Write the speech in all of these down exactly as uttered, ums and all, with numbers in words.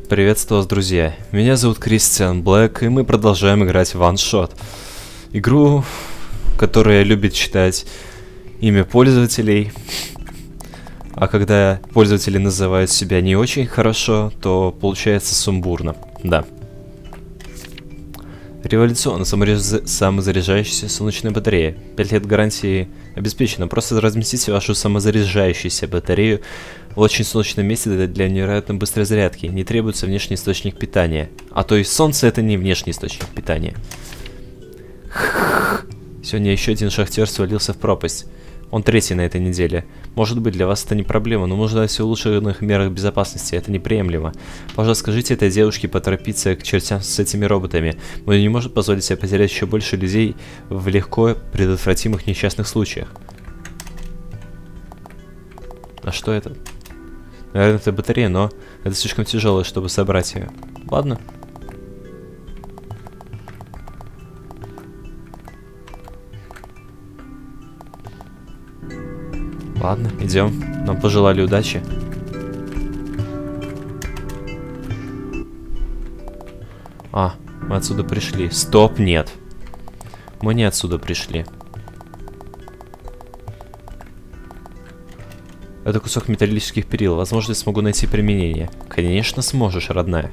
Приветствую вас, друзья. Меня зовут Кристиан Блэк, и мы продолжаем играть в One Shot. Игру, которая любит читать имя пользователей. А когда пользователи называют себя не очень хорошо, то получается сумбурно. Да. Революционно саморез... самозаряжающаяся солнечная батарея. пять лет гарантии обеспечено. Просто разместите вашу самозаряжающуюся батарею в очень солнечном месте для невероятно быстрой зарядки. Не требуется внешний источник питания. А то есть солнце — это не внешний источник питания. Сегодня еще один шахтер свалился в пропасть. Он третий на этой неделе. Может быть, для вас это не проблема, но можно дать о улучшенных мерах безопасности. Это неприемлемо. Пожалуйста, скажите этой девушке поторопиться к чертям с этими роботами. Мы не можем позволить себе потерять еще больше людей в легко предотвратимых несчастных случаях. А что это? Наверное, это батарея, но это слишком тяжелое, чтобы собрать ее. Ладно. Ладно, идем. Нам пожелали удачи. А, мы отсюда пришли. Стоп, нет. Мы не отсюда пришли. Это кусок металлических перил. Возможно, я смогу найти применение. Конечно, сможешь, родная.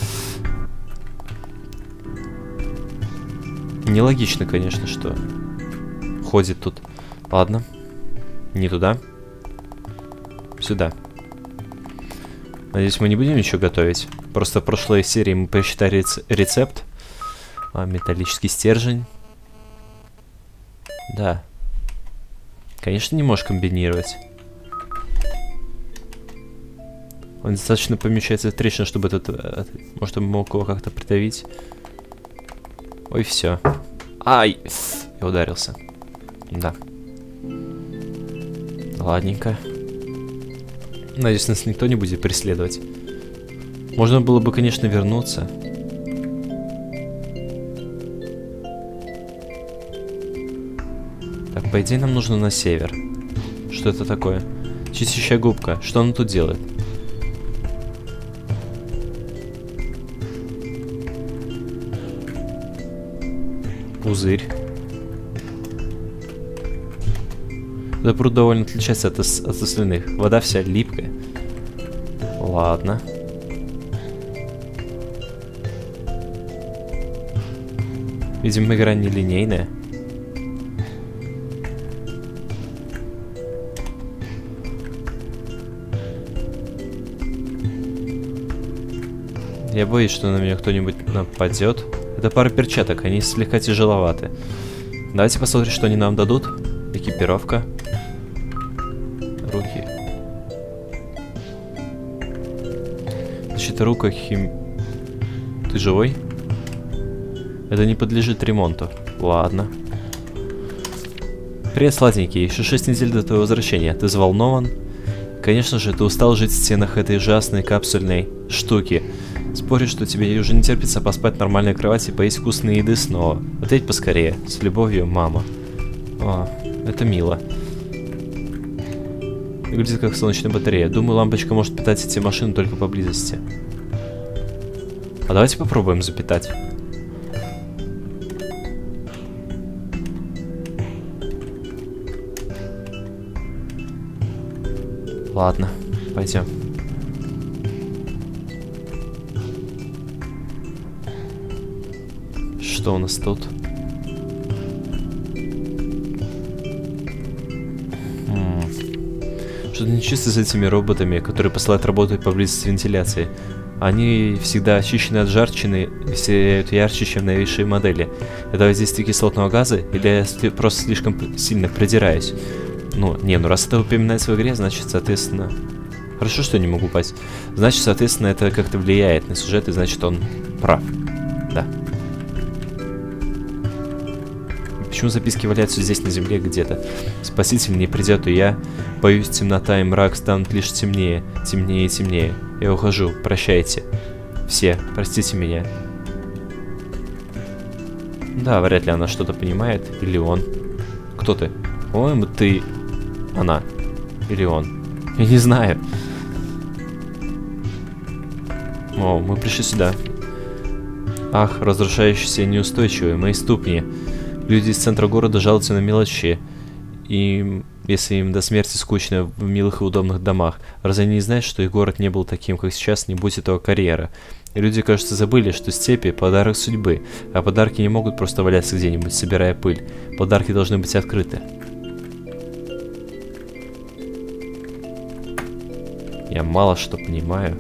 Нелогично, конечно, что ходит тут. Ладно. Не туда. Сюда. Надеюсь, мы не будем ничего готовить. Просто в прошлой серии мы посчитали рец рецепт. А, металлический стержень. Да. Конечно, не можешь комбинировать. Он достаточно помещается в трещину, чтобы этот... Может, он мог его как-то придавить. Ой, все. Ай! Я ударился. Да. Ладненько. Надеюсь, нас никто не будет преследовать. Можно было бы, конечно, вернуться. Так, по идее, нам нужно на север. Что это такое? Чистящая губка. Что она тут делает? Пузырь. Этот пруд довольно отличается от, от остальных. Вода вся липкая. Ладно. Видимо, игра нелинейная. Я боюсь, что на меня кто-нибудь нападет. Это пара перчаток, они слегка тяжеловаты. Давайте посмотрим, что они нам дадут. Экипировка. Руки. Защита рук, хим... Ты живой? Это не подлежит ремонту. Ладно. Привет, сладенький. Еще шесть недель до твоего возвращения. Ты взволнован? Конечно же, ты устал жить в стенах этой ужасной капсульной штуки. Спорю, что тебе уже не терпится поспать в нормальной кровати и поесть вкусной еды снова. Ответь поскорее. С любовью, мама. О, это мило. Выглядит как солнечная батарея. Думаю, лампочка может питать эти машины только поблизости. А давайте попробуем запитать. Ладно, пойдем. Что у нас тут? Что-то нечисто с этими роботами, которые посылают работать поблизости вентиляции. Они всегда очищены от жарчины и сияют ярче, чем новейшие модели. Это воздействие кислотного газа, или я сли просто слишком сильно придираюсь? Ну, не, ну раз это упоминается в игре, значит, соответственно... Хорошо, что я не могу упасть. Значит, соответственно, это как-то влияет на сюжет, и значит, он прав. Да. Почему записки валяются здесь, на земле, где-то? Спаситель не придет, и я... Боюсь, темнота и мрак станут лишь темнее, темнее и темнее. Я ухожу, прощайте. Все, простите меня. Да, вряд ли она что-то понимает, или он. Кто ты? По-моему, ты... Она. Или он. Я не знаю. О, мы пришли сюда. Ах, разрушающиеся и неустойчивые, мои ступни. Люди из центра города жалуются на мелочи. И если им до смерти скучно в милых и удобных домах. Разве они не знают, что их город не был таким, как сейчас, не будь этого карьера? И люди, кажется, забыли, что степи – подарок судьбы, а подарки не могут просто валяться где-нибудь, собирая пыль. Подарки должны быть открыты. Я мало что понимаю.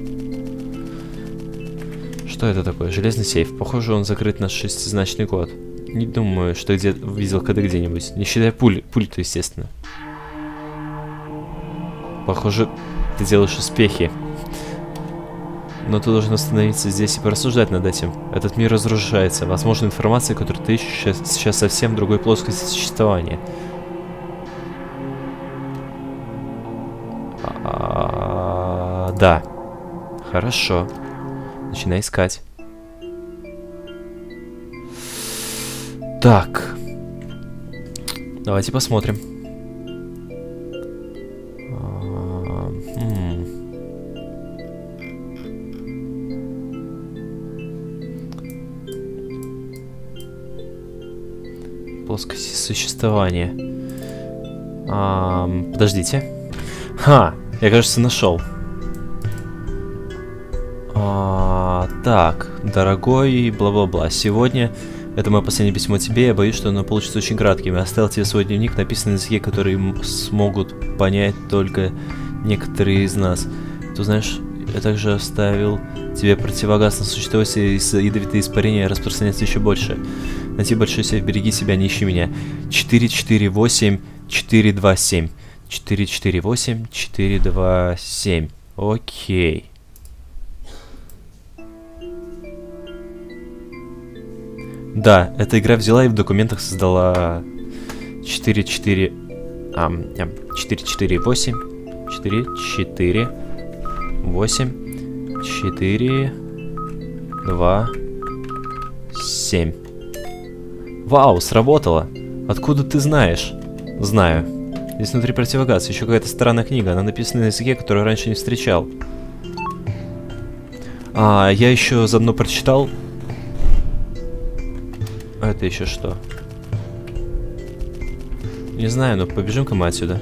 Что это такое? Железный сейф. Похоже, он закрыт на шестизначный код. Не думаю, что где видел коды где-нибудь. Не считая пуль, пуль-то, естественно. Похоже, ты делаешь успехи. Но ты должен остановиться здесь и порассуждать над этим. Этот мир разрушается. Возможно, информация, которую ты ищешь, сейчас, сейчас совсем в другой плоскости существования. А -а -а да. Хорошо. Начинай искать. Так. Давайте посмотрим. А -м. Плоскости существования. А -м. Подождите. Ха! Я, кажется, нашел. А, так, дорогой, бла-бла-бла. Сегодня это мое последнее письмо тебе. Я боюсь, что оно получится очень кратким. Я оставил тебе свой дневник, написанный на языке, который смогут понять только некоторые из нас. Ты знаешь, я также оставил тебе противогаз на существо, если ядовитые испарения распространяются еще больше. Найти большой сейф, береги себя, не ищи меня. четыре четыре восемь четыре два семь. четыре четыре восемь четыре два семь. Окей. Да, эта игра взяла и в документах создала четыре четыре восемь четыре четыре восемь четыре два семь. Вау, сработало. Откуда ты знаешь? Знаю. Здесь внутри противогаз. Еще какая-то странная книга. Она написана на языке, который раньше не встречал. А, я еще заодно прочитал. А это еще что? Не знаю, но побежим-ка мы отсюда.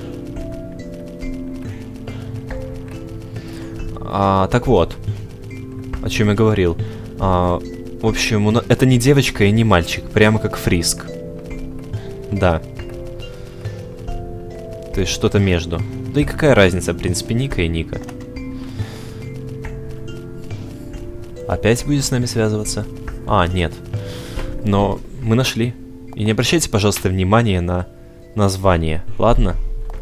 А, так вот. О чем я говорил. А, в общем, это не девочка и не мальчик. Прямо как Фриск. Да. То есть что-то между. Да и какая разница, в принципе, Ника и Ника. Опять будет с нами связываться? А, нет. Но мы нашли. И не обращайте, пожалуйста, внимания на название, ладно?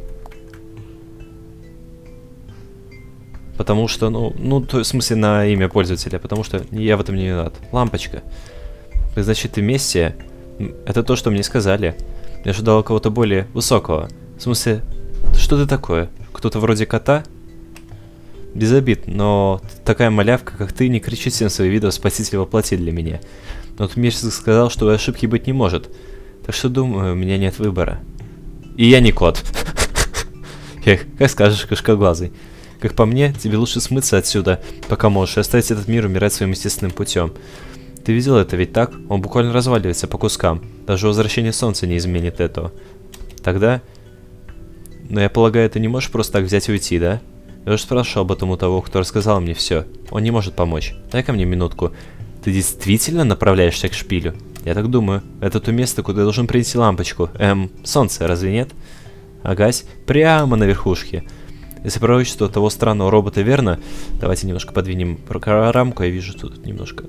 Потому что, ну, ну, то, в смысле, на имя пользователя, потому что я в этом не виноват. Лампочка. Значит, вместе. Это то, что мне сказали. Я ожидал кого-то более высокого. В смысле, что ты такое? Кто-то вроде кота? Без обид, но такая малявка, как ты, не кричит всем своим видом «Спаситель воплоти» для меня. Но тут Мерсик сказал, что ошибки быть не может. Так что, думаю, у меня нет выбора. И я не кот. Как скажешь, кошкоглазый. Как по мне, тебе лучше смыться отсюда, пока можешь, и оставить этот мир умирать своим естественным путем. Ты видел это, ведь так? Он буквально разваливается по кускам. Даже возвращение солнца не изменит этого. Тогда... Но я полагаю, ты не можешь просто так взять и уйти, да? Я уже спрашивал об этом у того, кто рассказал мне все. Он не может помочь. Дай-ка мне минутку. Ты действительно направляешься к шпилю? Я так думаю. Это то место, куда я должен принести лампочку. Эм, солнце, разве нет? Агась, прямо на верхушке. Если пророчество того странного робота верно, давайте немножко подвинем рамку, я вижу тут немножко.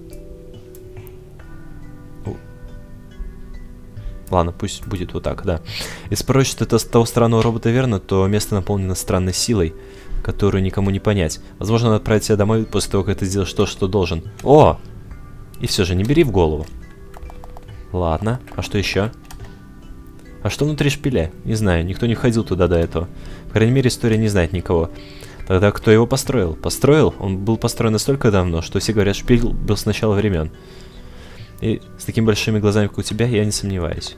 Ладно, пусть будет вот так, да. Если пророчество того странного робота верно, то место наполнено странной силой, которую никому не понять. Возможно, надо отправить тебя домой после того, как ты сделаешь то, что должен. О! И все же, не бери в голову. Ладно, а что еще? А что внутри шпиля? Не знаю, никто не ходил туда до этого. По крайней мере, история не знает никого. Тогда кто его построил? Построил? Он был построен настолько давно, что все говорят, шпиль был с начала времен. И с такими большими глазами, как у тебя, я не сомневаюсь.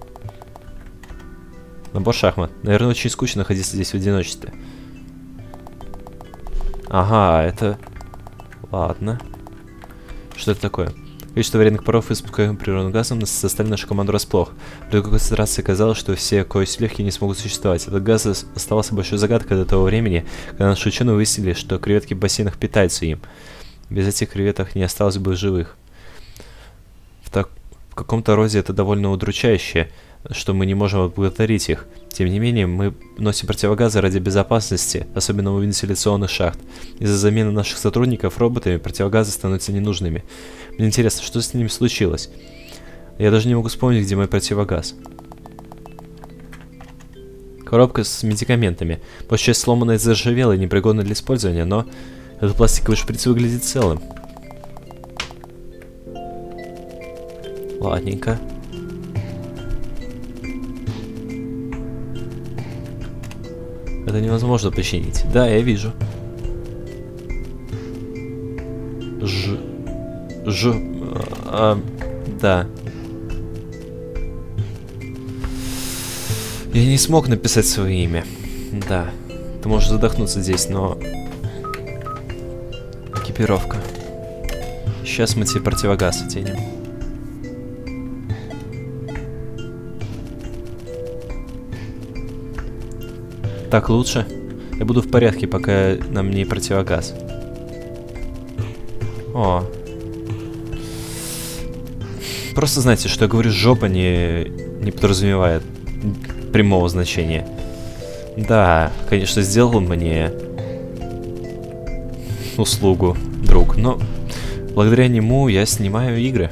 Набор шахмат. Наверное, очень скучно находиться здесь в одиночестве. Ага, это... Ладно. Что это такое? Количество вредных паров, испускаемых природным газом, заставили нашу команду врасплох. При такой концентрации казалось, что все кость легкие не смогут существовать. Этот газ оставался большой загадкой до того времени, когда наши ученые выяснили, что креветки в бассейнах питаются им. Без этих креветок не осталось бы живых. В, так... в каком-то роде это довольно удручающе, что мы не можем отблагодарить их. Тем не менее, мы носим противогазы ради безопасности, особенно у вентиляционных шахт. Из-за замены наших сотрудников роботами противогазы становятся ненужными. Мне интересно, что с ними случилось? Я даже не могу вспомнить, где мой противогаз. Коробка с медикаментами. Большая часть сломанная и заржавела и непригодна для использования, но этот пластиковый шприц выглядит целым. Ладненько. Это невозможно починить. Да, я вижу. Ж... Ж... А, да. Я не смог написать свое имя. Да. Ты можешь задохнуться здесь, но... Экипировка. Сейчас мы тебе противогаз оденем. Так лучше? Я буду в порядке, пока нам не противогаз. О. Просто знайте, что я говорю жопа не, не подразумевает прямого значения. Да, конечно, сделал мне услугу, друг, но благодаря нему я снимаю игры.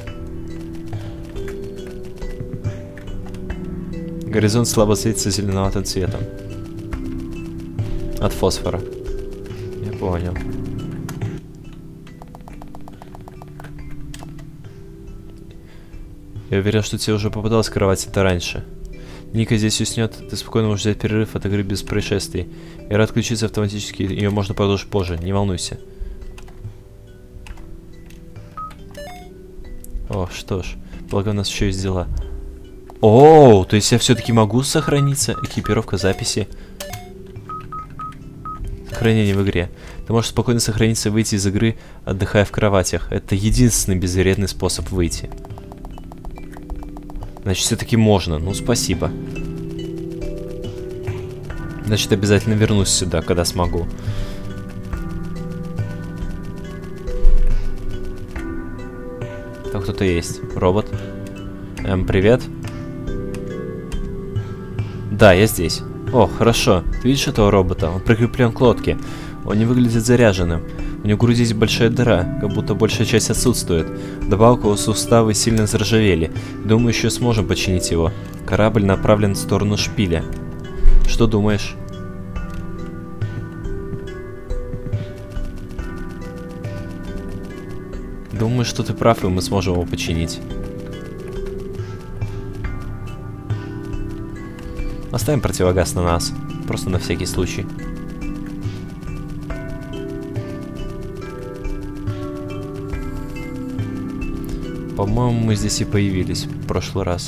Горизонт слабо светится зеленоватым цветом. От фосфора. Я понял. Я уверен, что тебе уже попадалось кровать это раньше. Ника здесь уснет, ты спокойно можешь взять перерыв от игры без происшествий. И рад отключиться автоматически, ее можно продолжить позже, не волнуйся. О, что ж, благо у нас еще есть дела. О, то есть я все-таки могу сохраниться? Экипировка, записи. Сохранение в игре. Ты можешь спокойно сохраниться и выйти из игры, отдыхая в кроватях. Это единственный безвредный способ выйти. Значит, все-таки можно. Ну, спасибо. Значит, обязательно вернусь сюда, когда смогу. Там кто-то есть. Робот. Эм, привет. Да, я здесь. О, хорошо. Ты видишь этого робота? Он прикреплен к лодке. Он не выглядит заряженным. У него в груди есть большая дыра, как будто большая часть отсутствует. Вдобавок его суставы сильно заржавели. Думаю, еще сможем починить его. Корабль направлен в сторону шпиля. Что думаешь? Думаю, что ты прав, и мы сможем его починить. Оставим противогаз на нас. Просто на всякий случай. По-моему, мы здесь и появились в прошлый раз.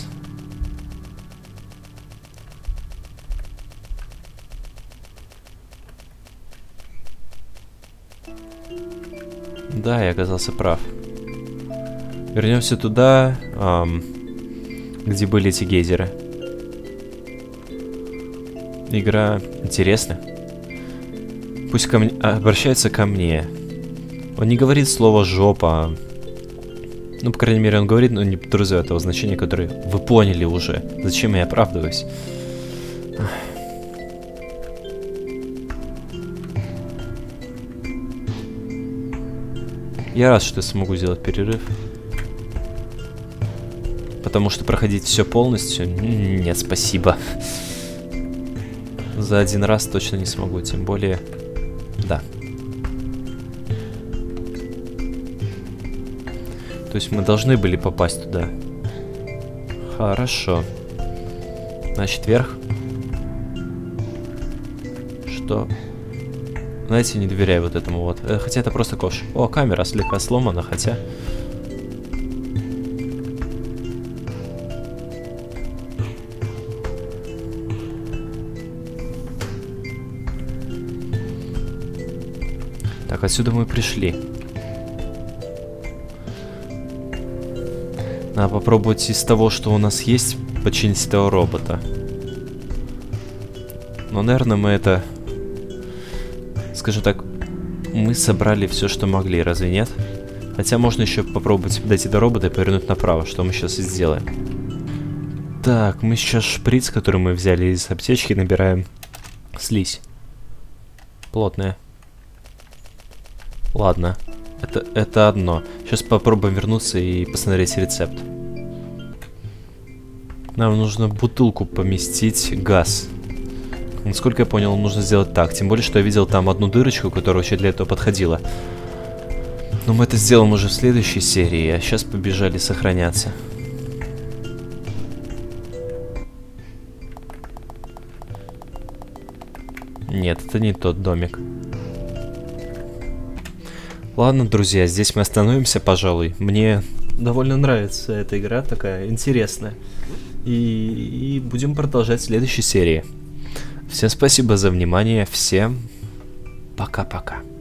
Да, я оказался прав. Вернемся туда, эм, где были эти гейзеры. Игра интересна. Пусть ко мне, обращается ко мне. Он не говорит слово жопа. Ну, по крайней мере, он говорит, но не подразумевает того значения, которое вы поняли уже. Зачем я оправдываюсь? Я рад, что я смогу сделать перерыв. Потому что проходить все полностью... Нет, спасибо. За один раз точно не смогу, тем более... Да. То есть мы должны были попасть туда. Хорошо. Значит, вверх. Что? Знаете, не доверяю вот этому вот. Э, хотя это просто кош. О, камера слегка сломана, хотя... Так, отсюда мы пришли. Надо попробовать из того, что у нас есть, починить этого робота. Но, наверное, мы это... Скажем так, мы собрали все, что могли, разве нет? Хотя можно еще попробовать дойти до робота и повернуть направо, что мы сейчас и сделаем. Так, мы сейчас шприц, который мы взяли из аптечки, набираем слизь. Плотная. Ладно, это, это одно. Сейчас попробуем вернуться и посмотреть рецепт. Нам нужно бутылку поместить газ. Насколько я понял, нужно сделать так. Тем более, что я видел там одну дырочку, которая вообще для этого подходила. Но мы это сделаем уже в следующей серии, а сейчас побежали сохраняться. Нет, это не тот домик. Ладно, друзья, здесь мы остановимся, пожалуй. Мне довольно нравится эта игра, такая интересная. И, и будем продолжать в следующей серии. Всем спасибо за внимание, всем пока-пока.